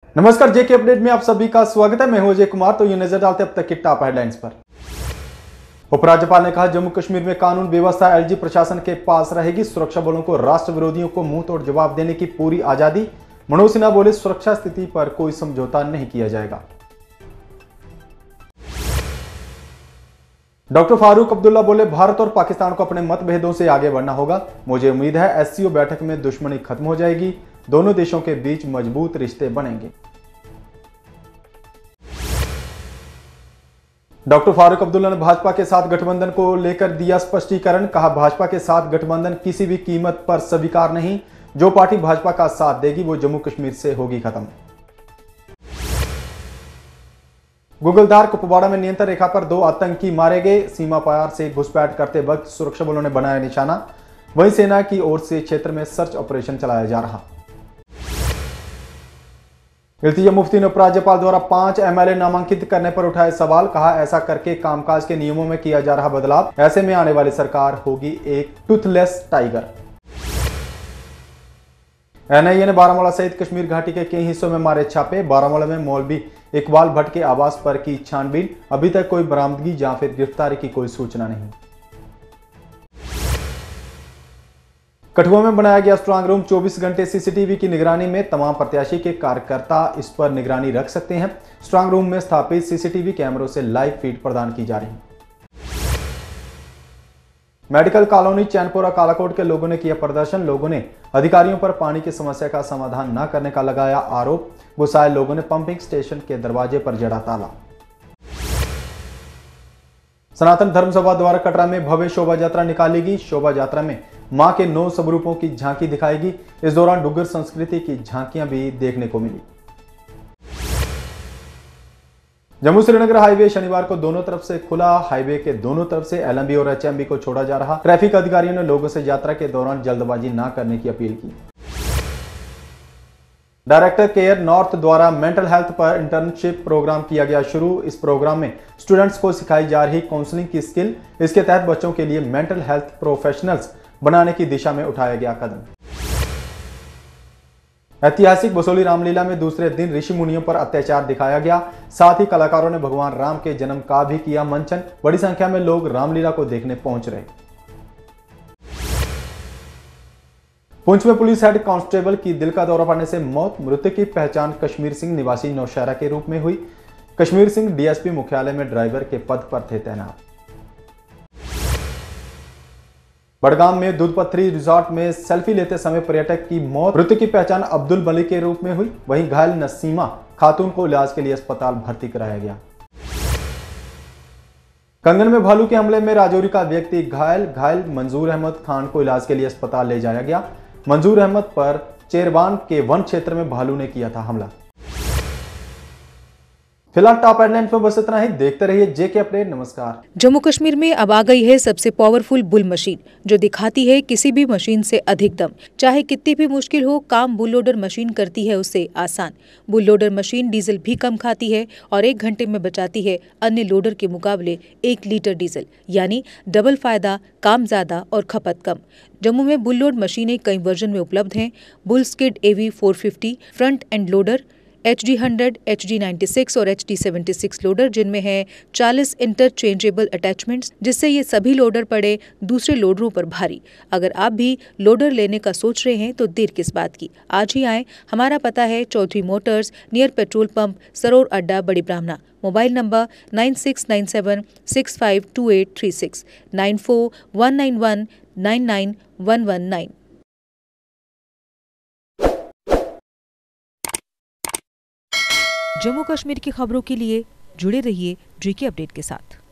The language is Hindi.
नमस्कार, जेके अपडेट में आप सभी का स्वागत है। मैं हूं अजय कुमार। तो ये नजर डालते अब तक की टॉप हेडलाइंस पर। उपराज्यपाल ने कहा, जम्मू कश्मीर में कानून व्यवस्था एलजी प्रशासन के पास रहेगी। सुरक्षा बलों को राष्ट्र विरोधियों को मुंह तोड़ जवाब देने की पूरी आजादी। मनोज सिन्हा बोले, सुरक्षा स्थिति पर कोई समझौता नहीं किया जाएगा। डॉक्टर फारूक अब्दुल्ला बोले, भारत और पाकिस्तान को अपने मतभेदों से आगे बढ़ना होगा। मुझे उम्मीद है एससीओ बैठक में दुश्मनी खत्म हो जाएगी, दोनों देशों के बीच मजबूत रिश्ते बनेंगे। डॉक्टर फारूक अब्दुल्ला ने भाजपा के साथ गठबंधन को लेकर दिया स्पष्टीकरण। कहा, भाजपा के साथ गठबंधन किसी भी कीमत पर स्वीकार नहीं। जो पार्टी भाजपा का साथ देगी वो जम्मू कश्मीर से होगी खत्म। गुगलधार कुपवाड़ा में नियंत्रण रेखा पर 2 आतंकी मारे गए। सीमा पार से घुसपैठ करते वक्त सुरक्षा बलों ने बनाया निशाना। वहीं सेना की ओर से क्षेत्र में सर्च ऑपरेशन चलाया जा रहा। इल्तिजा मुफ्ती ने उपराज्यपाल द्वारा 5 एमएलए नामांकित करने पर उठाए सवाल। कहा, ऐसा करके कामकाज के नियमों में किया जा रहा बदलाव। ऐसे में आने वाली सरकार होगी एक टूथलेस टाइगर। एनआईए ने बारामूला सहित कश्मीर घाटी के कई हिस्सों में मारे छापे। बारामूला में मौलवी इकबाल भट्ट के आवास पर की छानबीन। अभी तक कोई बरामदगी या फिर गिरफ्तारी की कोई सूचना नहीं। कठुआ में बनाया गया स्ट्रांग रूम 24 घंटे सीसीटीवी की निगरानी में। तमाम प्रत्याशी के कार्यकर्ता इस पर निगरानी रख सकते हैं। स्ट्रांग रूम में स्थापित सीसीटीवी कैमरों से लाइव फीड प्रदान की जा रही है। मेडिकल कॉलोनी चैनपुरा कालाकोट के लोगों ने किया प्रदर्शन। लोगों ने अधिकारियों पर पानी की समस्या का समाधान न करने का लगाया आरोप। गुस्साए लोगों ने पंपिंग स्टेशन के दरवाजे पर जड़ा ताला। सनातन धर्म सभा द्वारा कटरा में भव्य शोभा यात्रा निकाली गई। शोभा यात्रा में मां के 9 स्वरूपों की झांकी दिखाएगी। इस दौरान डुग्गर संस्कृति की झांकियां भी देखने को मिली। जम्मू श्रीनगर हाईवे शनिवार को दोनों तरफ से खुला। हाईवे के दोनों तरफ से एलएमबी और एचएमबी को छोड़ा जा रहा। ट्रैफिक अधिकारियों ने लोगों से यात्रा के दौरान जल्दबाजी न करने की अपील की। डायरेक्टर केयर नॉर्थ द्वारा मेंटल हेल्थ पर इंटर्नशिप प्रोग्राम किया गया शुरू। इस प्रोग्राम में स्टूडेंट्स को सिखाई जा रही काउंसलिंग की स्किल। इसके तहत बच्चों के लिए मेंटल हेल्थ प्रोफेशनल्स बनाने की दिशा में उठाया गया कदम। ऐतिहासिक बसोली रामलीला में दूसरे दिन ऋषि मुनियों पर अत्याचार दिखाया गया। साथ ही कलाकारों ने भगवान राम के जन्म का भी किया मंचन। बड़ी संख्या में लोग रामलीला को देखने पहुंच रहे। पुंछ में पुलिस हेड कांस्टेबल की दिल का दौरा पड़ने से मौत। मृतक की पहचान कश्मीर सिंह निवासी नौशहरा के रूप में हुई। कश्मीर सिंह डीएसपी मुख्यालय में ड्राइवर के पद पर थे तैनात। बड़गाम में दूधपथरी रिजॉर्ट में सेल्फी लेते समय पर्यटक की मौत। मृतक की पहचान अब्दुल मलिक के रूप में हुई। वहीं घायल नसीमा खातून को इलाज के लिए अस्पताल भर्ती कराया गया। कंगन में भालू के हमले में राजौरी का व्यक्ति घायल मंजूर अहमद खान को इलाज के लिए अस्पताल ले जाया गया। मंजूर अहमद पर चेरबान के वन क्षेत्र में भालू ने किया था हमला। फिलहाल टॉप हेडलाइंस में बस इतना ही। देखते रहिए जेके अपडेट। नमस्कार। जम्मू कश्मीर में अब आ गई है सबसे पावरफुल बुल मशीन, जो दिखाती है किसी भी मशीन से अधिक दम। चाहे कितनी भी मुश्किल हो, काम बुल लोडर मशीन करती है उससे आसान। बुल लोडर मशीन डीजल भी कम खाती है और 1 घंटे में बचाती है अन्य लोडर के मुकाबले 1 लीटर डीजल। यानी डबल फायदा, काम ज्यादा और खपत कम। जम्मू में बुल लोड मशीनें कई वर्जन में उपलब्ध हैं। Bull skid AV 450 front end loader, HD 100, HD 96 और HD 76 लोडर, जिनमें है 40 इंटरचेंजेबल अटैचमेंट्स, जिससे ये सभी लोडर पड़े दूसरे लोडरों पर भारी। अगर आप भी लोडर लेने का सोच रहे हैं तो देर किस बात की, आज ही आएं। हमारा पता है Chaudhary motors, near petrol pump, Saror Adda, Bari ब्राह्मणा। Mobile number 9697652836, 9419199119। जम्मू कश्मीर की खबरों के लिए जुड़े रहिए जेके अपडेट के साथ।